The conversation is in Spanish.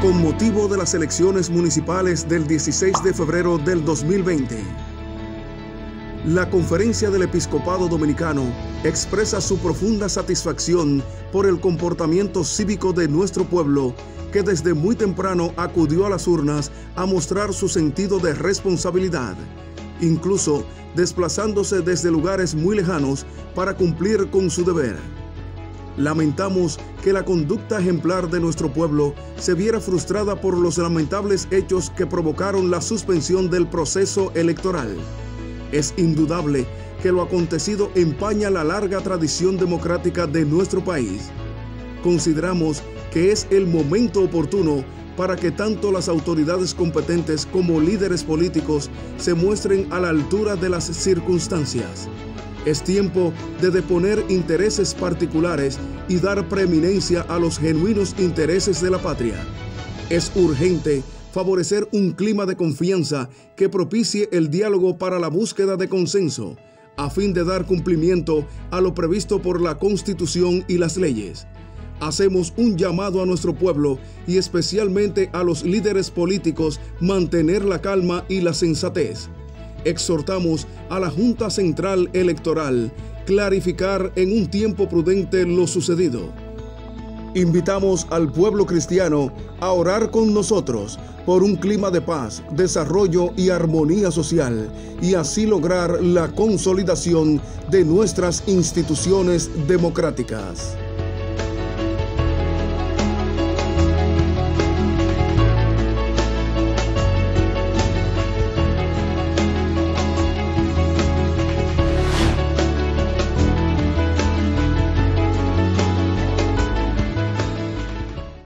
con motivo de las elecciones municipales del 16 de febrero del 2020. La Conferencia del Episcopado Dominicano expresa su profunda satisfacción por el comportamiento cívico de nuestro pueblo, que desde muy temprano acudió a las urnas a mostrar su sentido de responsabilidad, incluso desplazándose desde lugares muy lejanos para cumplir con su deber. Lamentamos que la conducta ejemplar de nuestro pueblo se viera frustrada por los lamentables hechos que provocaron la suspensión del proceso electoral. Es indudable que lo acontecido empaña la larga tradición democrática de nuestro país. Consideramos que es el momento oportuno para que tanto las autoridades competentes como líderes políticos se muestren a la altura de las circunstancias. Es tiempo de deponer intereses particulares y dar preeminencia a los genuinos intereses de la patria. Es urgente favorecer un clima de confianza que propicie el diálogo para la búsqueda de consenso, a fin de dar cumplimiento a lo previsto por la Constitución y las leyes. Hacemos un llamado a nuestro pueblo y especialmente a los líderes políticos mantener la calma y la sensatez. Exhortamos a la Junta Central Electoral clarificar en un tiempo prudente lo sucedido. Invitamos al pueblo cristiano a orar con nosotros por un clima de paz, desarrollo y armonía social, y así lograr la consolidación de nuestras instituciones democráticas.